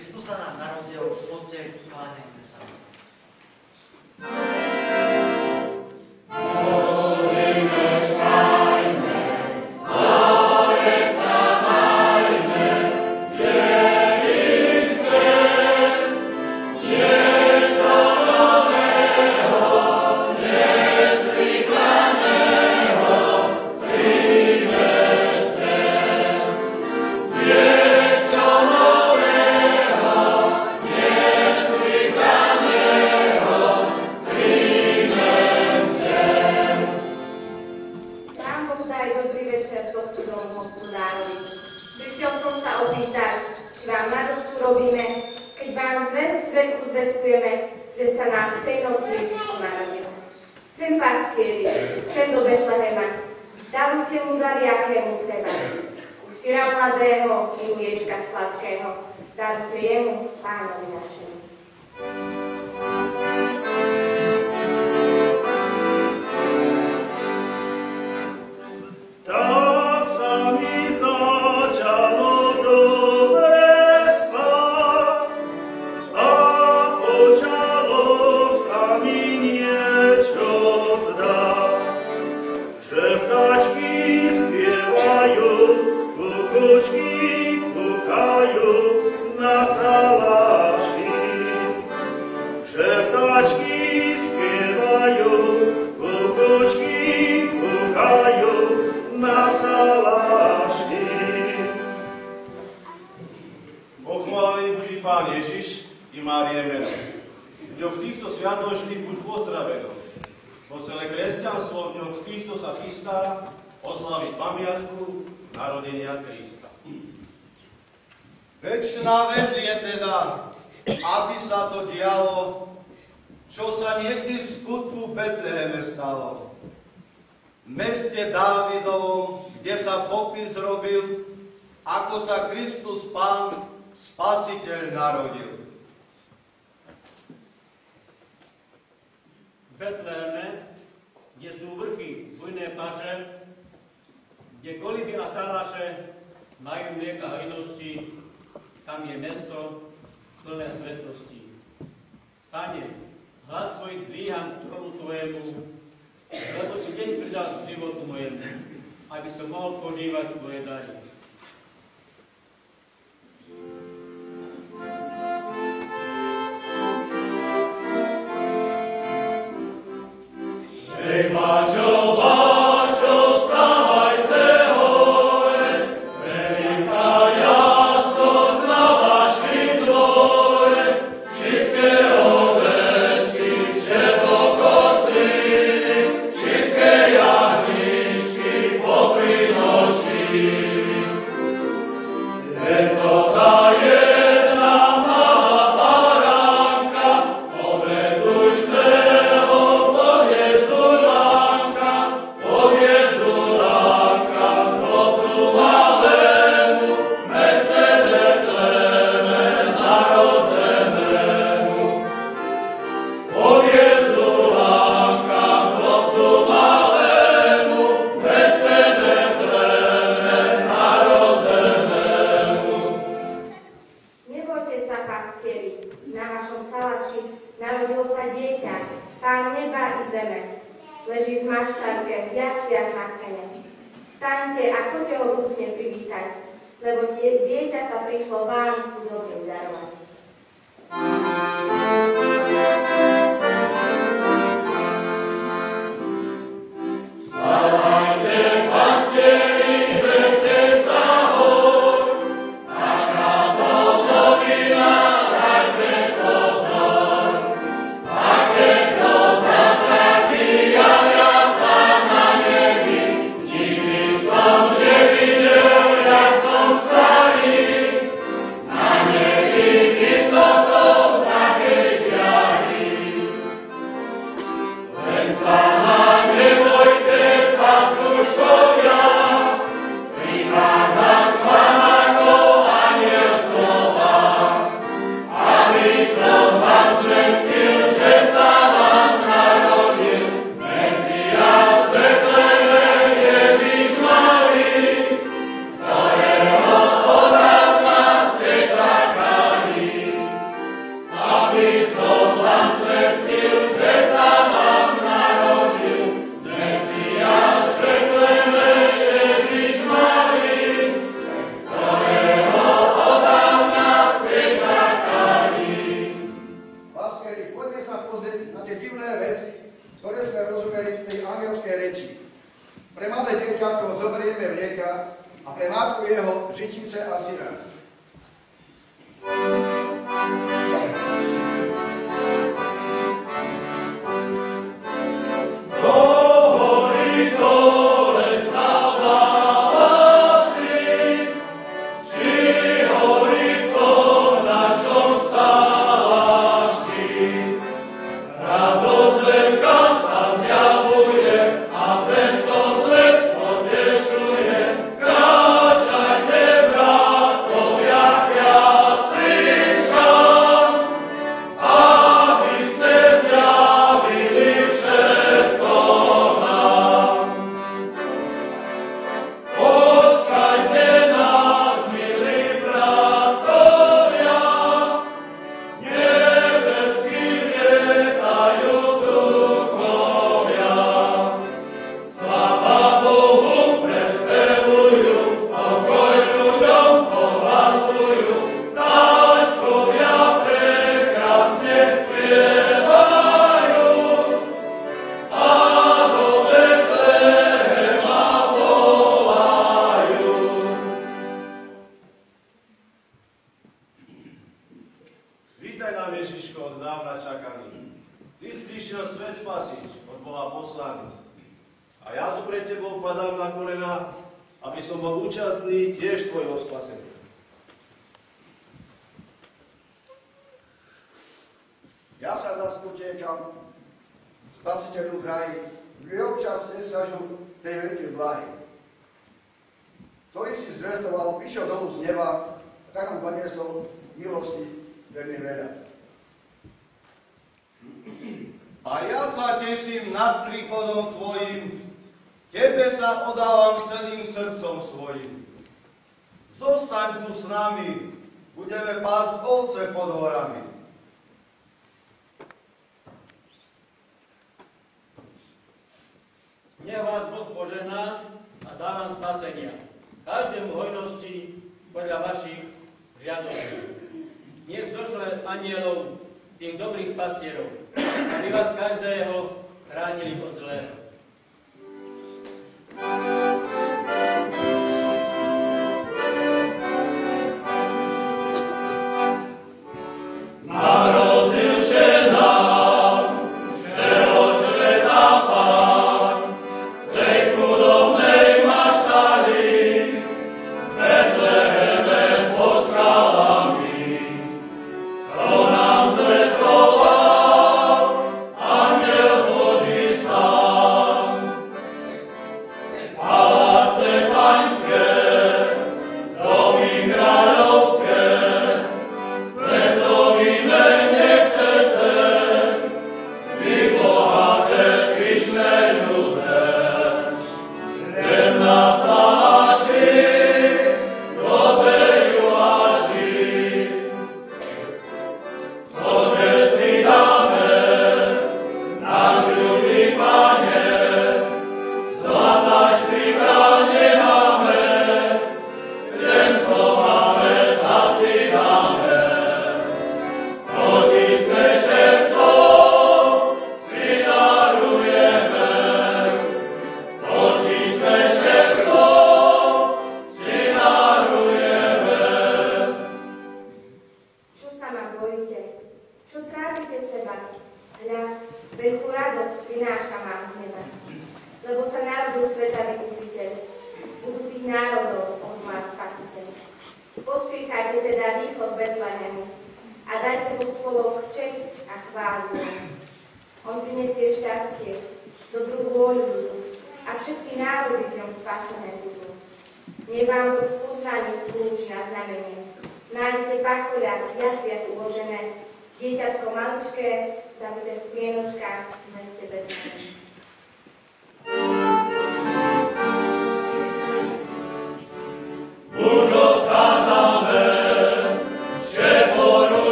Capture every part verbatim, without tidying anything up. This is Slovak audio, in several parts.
Kristus sa nám narodil, poďte, kláňajme sa. Večná vec je teda, aby sa to dialo, čo sa niekdy v skutku Betleheme stalo. V meste Dávidovom, kde sa popis robil, ako sa Kristus Pán, Spasiteľ, narodil. V Betleheme, kde sú vrchy bujné paše, kde koliby a salaše majú mlieka hojnosti, tam je mesto plné svetlosti. Pane, hlas svoj dvíham k trónu Tvojemu, lebo si deň pridal k životu mojemu, aby som mohol požívať Tvoje dary. Hej, Bačo, Bačo, vstávajte hore, veľká jasnosť na vašim dvore, všetké ovečky, šepokocili, všetké jahničky poprinošili. Leto tá jedna malá baránka, obedujte ho, podjezu ránka, podjezu ránka, chlopcu malému, meste Betleheme narodzenému. Podjezu ránka, chlopcu malému, meste Betleheme narodzenému. Nebojte sa, pastieri, na vašom salaši narodilo sa dieťa, Pán neba i zeme. Leží v maštárke, v jasliach na sene. Vstaňte a choďte ho úcne privítať, lebo tie, dieťa sa prišlo vám chudobným darovať. Vstávajte, pastieri, zvedte sa hor, taká to novina, dajte pozor. Takéto zázraky javia sa na nebi, nikdy som nevidel, jak som starý. Na dieťatko zoberieme vlieka a pre matku jeho žičice a syra. Vítaj nám, Ježiško, od dávna čakaný. Ty si prišiel svet spasiť, od Boha poslaný. A ja tu pre tebou padám na kolena, aby som bol účastný tiež tvojho spasenia. Ja sa zas utiekam, Spasiteľu kraji, vy občas nezažu tej veľkej blahy, ktorý si zvestoval, prišiel dolu z neba, tak nám doniesol milosti veľmi veľa. A ja sa teším nad príchodom tvojim, tebe sa odávam celým srdcom svojim. Zostaň tu s nami, budeme pásť ovce pod horami. Nech vás Boh požehná a dá vám spasenia. Každému hojnosti podľa vašich žiadostí. Nech zošle anielov, tých dobrých pastierov, aby vás každého chránili od zlého.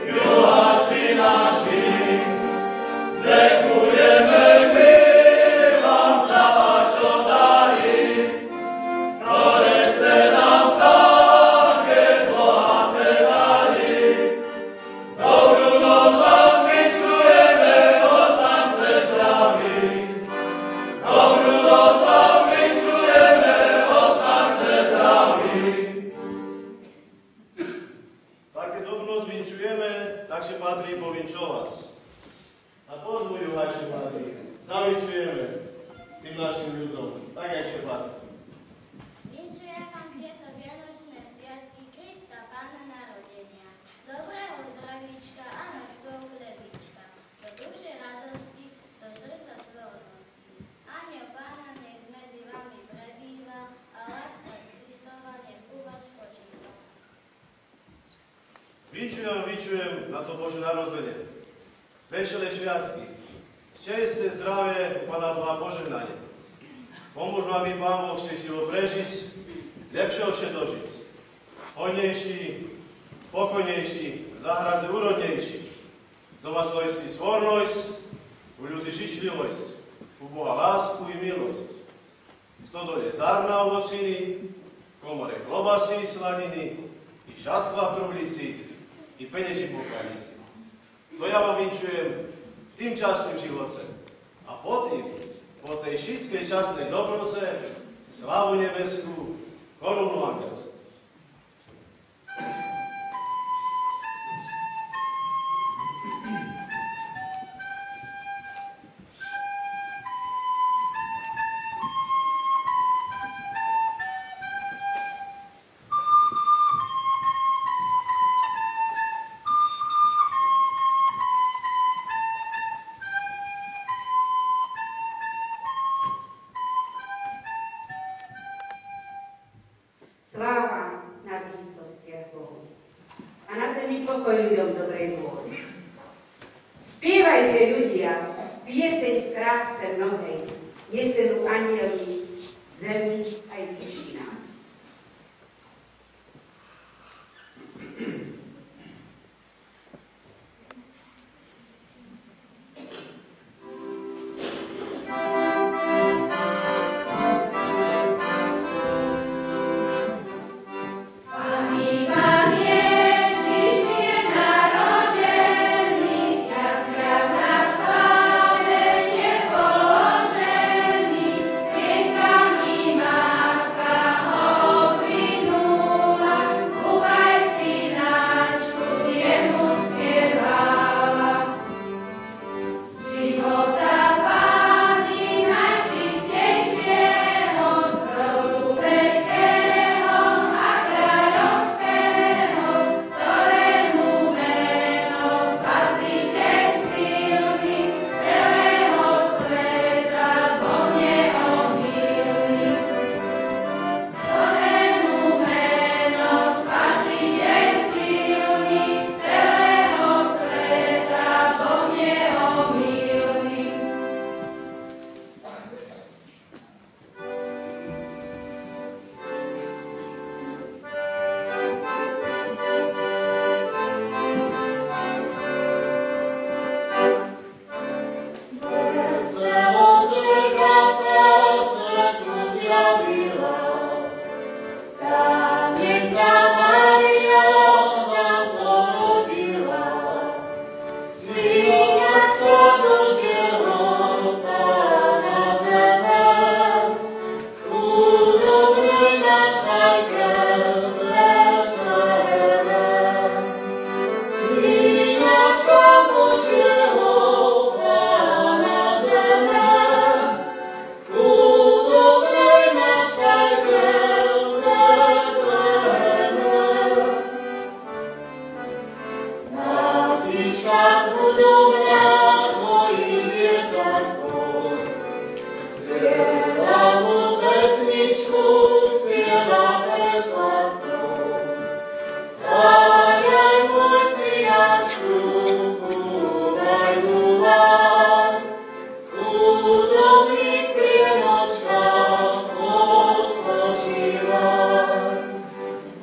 Dziękujemy my. túto noc vinčujeme, takže patrí povinčovať. A pozvuj, vaši mladí, zavinčujeme tým našim ľuďom, tak jak še patrí. Vinčujem vám tieto vianočné sviatky Krista, Pána narodenia, dobrého zdravíčka a na stôl chlebíčka, do duše radosti, do srdca svornosti. Aniel Pána nech medzi vami prebýva a láska Kristova nech u vás spočíva. Vinčujem, vinčujem na to Bože narodzenie. Veselé sviatky, šťastie, zdravie, Pána Boha požehnanie. Pomôž vám i Pán Boh šťastlivo prežiť, lepšieho še dožiť. Hojnejší, pokojnejší, v záhraze úrodnejší. Doma svojství svornosť, u ľudí žičlivosť, u Boha lásku i milosť. V stodole zárna ovociny, v komore klobasy i slaniny, i šatstva v truhlici, i penieži v pokladnici. To ja vám vinčujem v tým časným živote. A potom, po tej všetkej časnej dobroce, slávu nebeskú, korunu angelskú. Sláva na výsostiach Bohu a na zemi pokoj ľuďom dobrej vôle. Spievajte, ľudia, pieseň v kráse mnohej, jesenú anieli, zemi aj výšinám.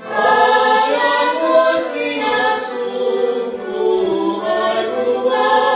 Love.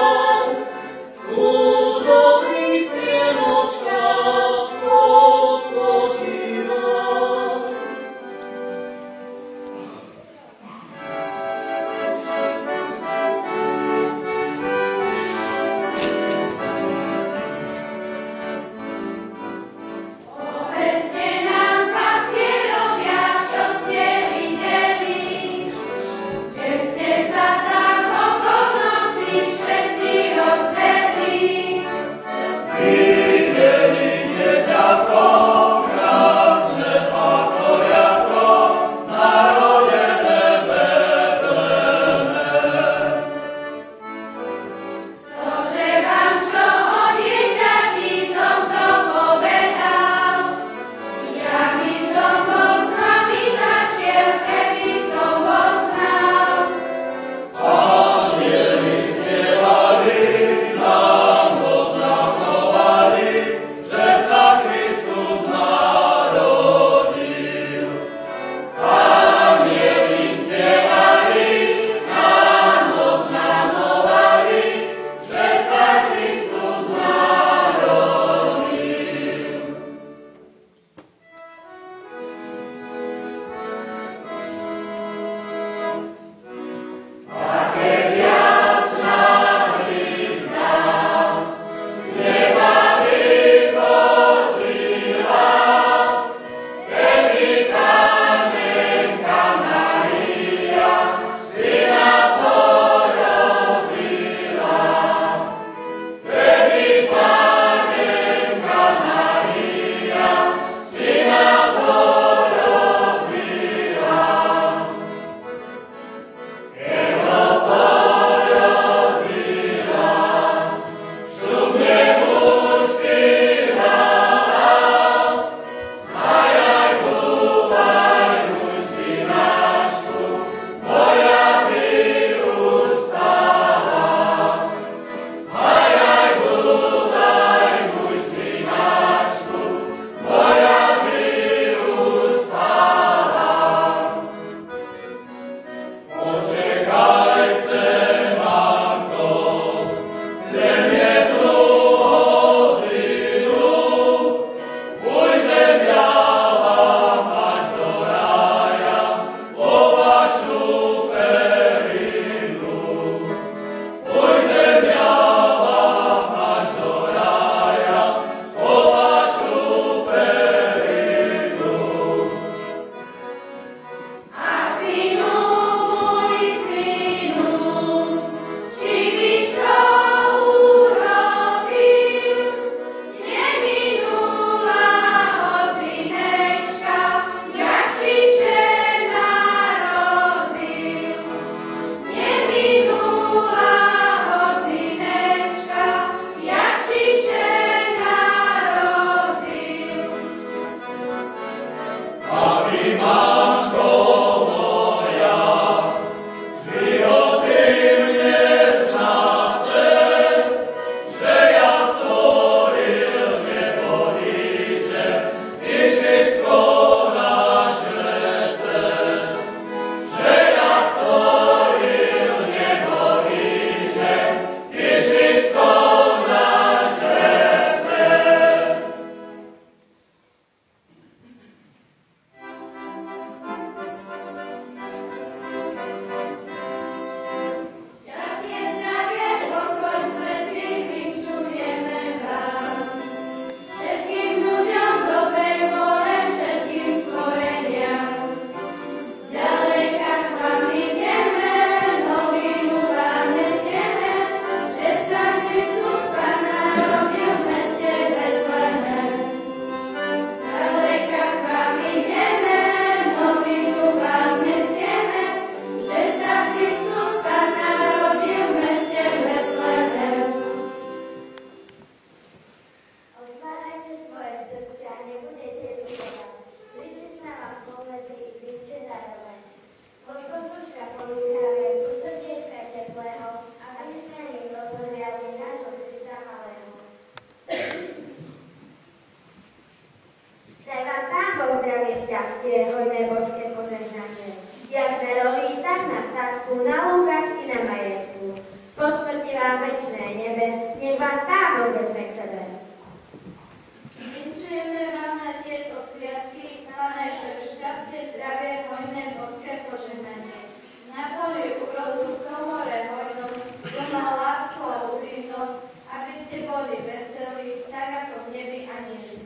sebe. Vinčujeme vám na tieto sviatky, Pane, pre šťastie, zdravie, hojné, boské požehnanie. Na poli úrodu, v komore hojnosť, doma lásku a úprimnosť, aby ste boli veselí, tak ako v nebi anjeli.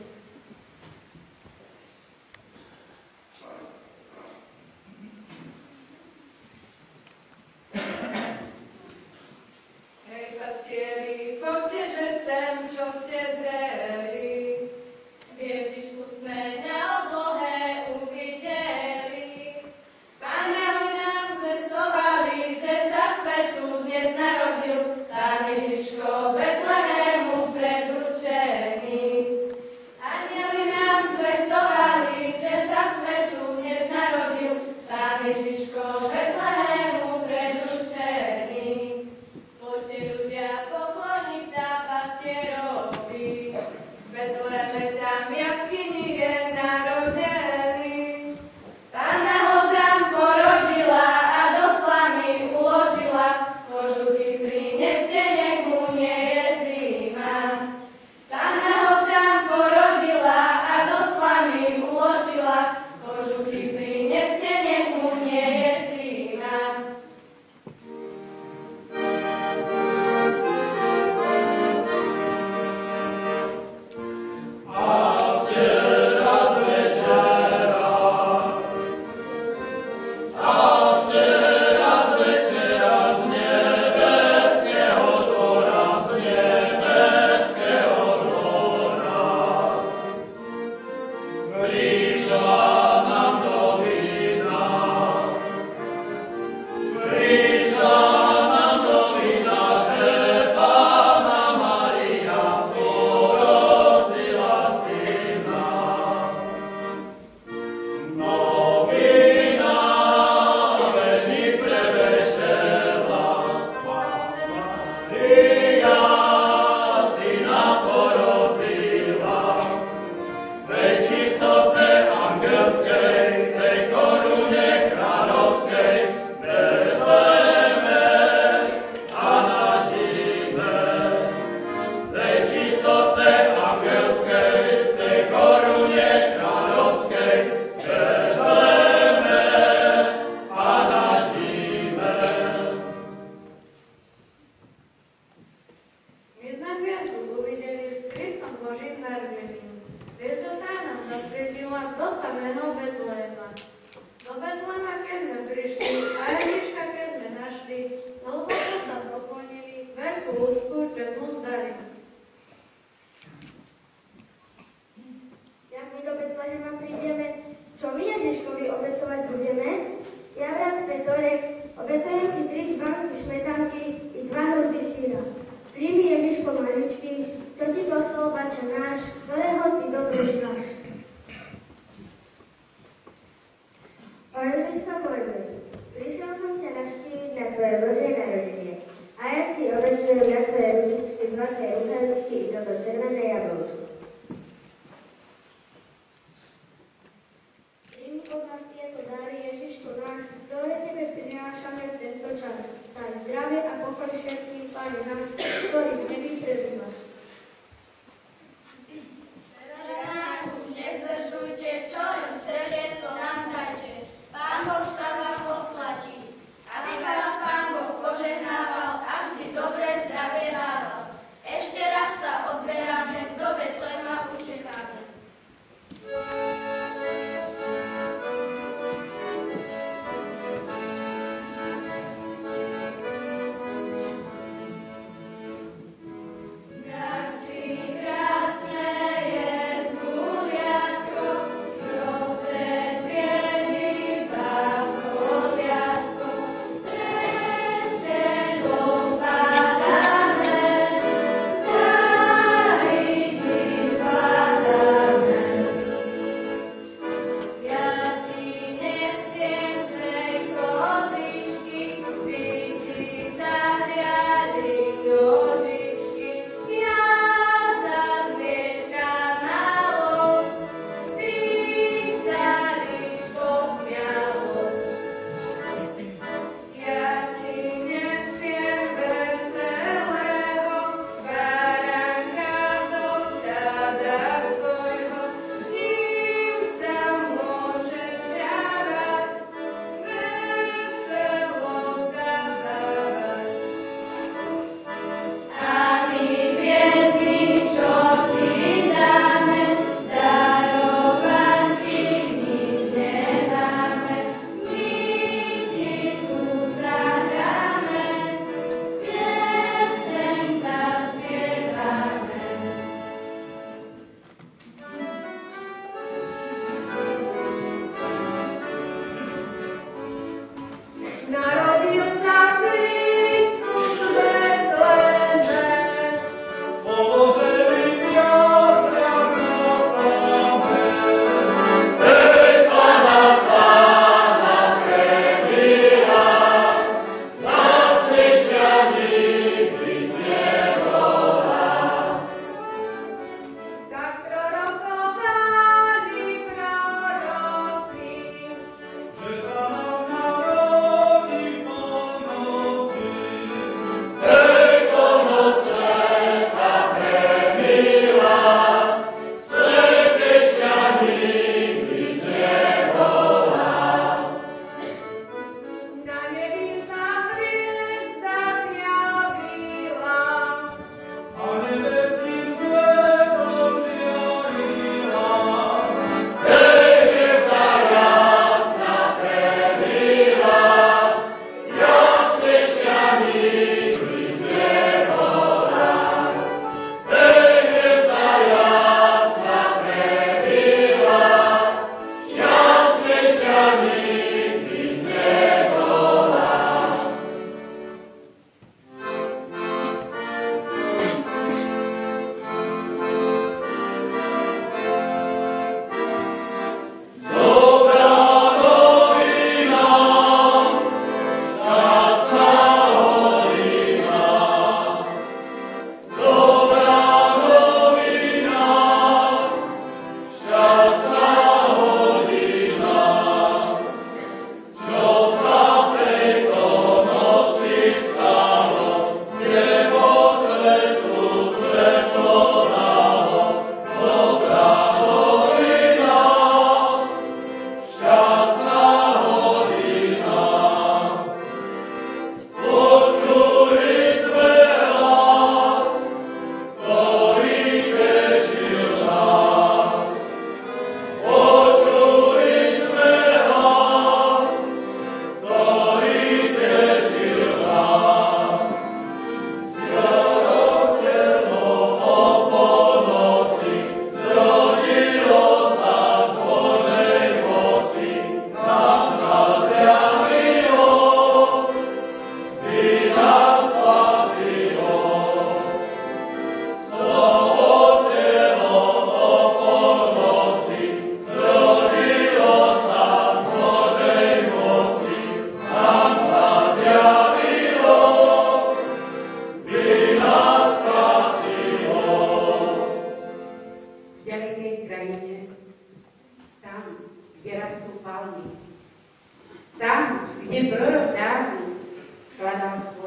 Hej, pastieri, poďte, že sem, čo ste zreli. Hviezdičku sme na oblohe uvideli. Pána nám zvestovali, že sa svetu dnes narodil Pán Ježiško Betlehému predurčený. Anjeli nám zvestovali, že sa svetu dnes narodil Pán Ježiško Betlehému predurčený. Poďte ľudia pokloniť sa pastierovi. Betleme tam jaskyni je narodený. Pána ho tam porodila a do slamy uložila, kožuchy prinesie, nech mu nie je zima. Pána ho tam porodila a do slamy uložila, kožuchy prinesie, nech mu nie je zima.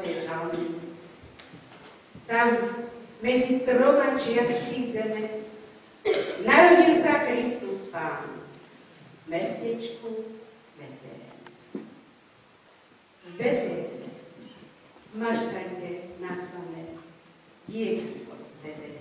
tie žalmy. Tam medzi troma čiastky zeme narodil sa Kristus Pán v mestečku Betlehem. V Betlehem, v maštanke nazvané dieťatko z Betlehem.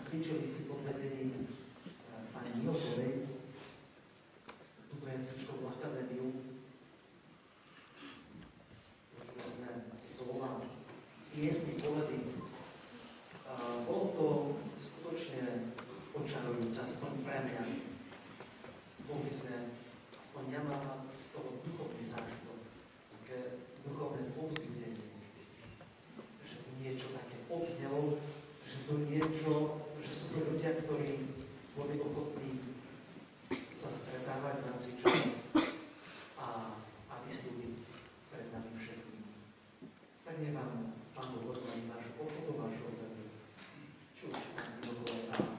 cvičili si pod vedením pani Mihotovej túto jesličkovú akadémiu. Počuli sme slova, piesny, povedy. Bolo to skutočne očarujúce, aspoň pre mňa. Mohli sme, aspoň ja mám z toho duchovný zážitok, také duchovné povzbudenie, že to niečo také odznelo, že to niečo, že sú to ľudia, ktorí boli ochotní sa stretávať, nacvičovať a, a vystúpiť pred nami všetkým. Tak nech vám Pán Boh odmení vášu ochotu, vášu odmenu. Či už Pán Boh odmení.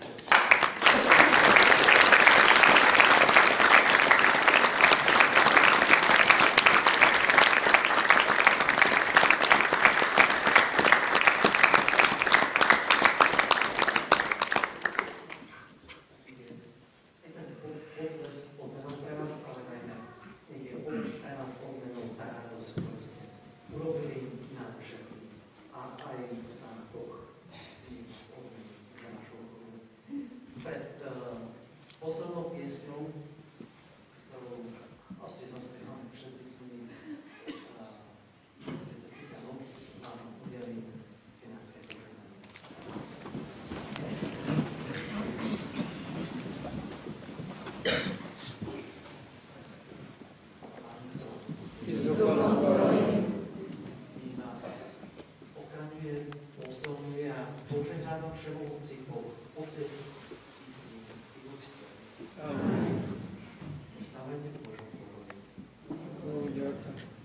Poslednou piesňou, ktorú asi zaspievame všetci s nimi, Týka noc, vám udelím finanské požehnanie. Nech vás ochraňuje, posilňuje a požehná vám všemohúci Boh, Otec i Syn i Duch Svätý. Amen. Vstávajte v Božom pokoji.